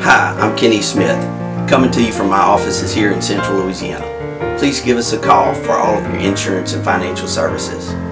Hi, I'm Kenny Smith, coming to you from my offices here in Central Louisiana. Please give us a call for all of your insurance and financial services.